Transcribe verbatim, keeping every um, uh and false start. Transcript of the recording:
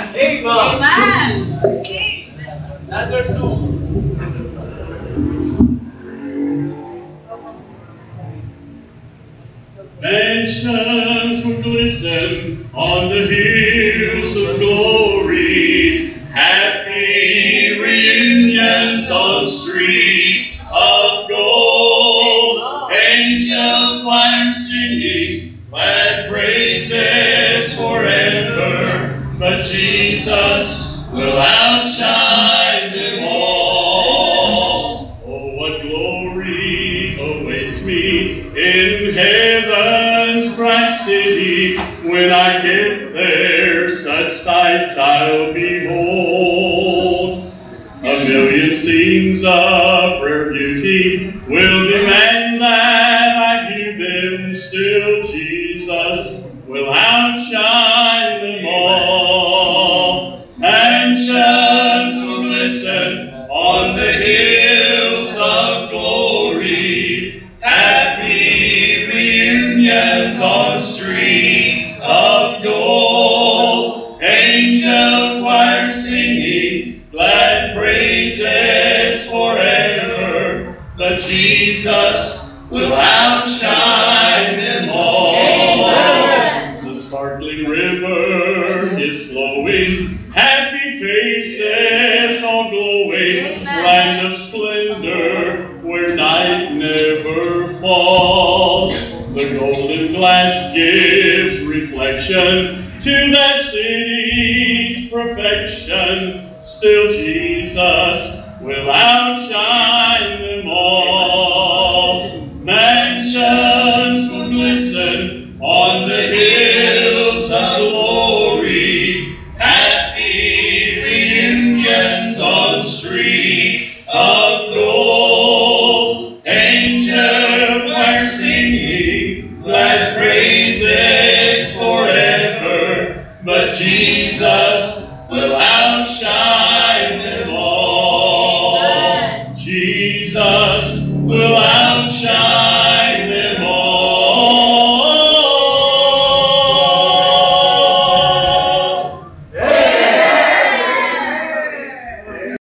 Amen. Number two. Mansions will glisten on the hills of glory. Happy reunions on streets of gold. Angel choir singing glad praises forever. But Jesus will outshine them all. Oh, what glory awaits me in heaven's bright city. When I get there, such sights I'll behold. A million scenes of rare beauty will demand that I view them. Still, Jesus will outshine them all. Mansions will glisten on the hills of glory. Happy reunions on streets of gold. Angel choir singing glad praises forever. But Jesus will outshine them all. Amen. The sparkling river is flowing, happy faces all glowing. Amen. Land of splendor where night never falls. The golden glass gives reflection to that city's perfection. Still Jesus will outshine them all. Mansions will glisten on the hills of glory. Happy reunions on streets of gold. Angel choir singing glad praises forever. But Jesus